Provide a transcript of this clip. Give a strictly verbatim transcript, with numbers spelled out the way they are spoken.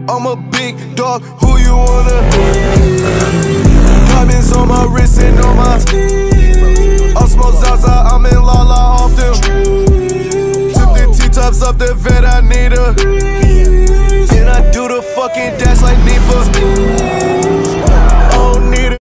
I'm a big dog, who you wanna be? Diamonds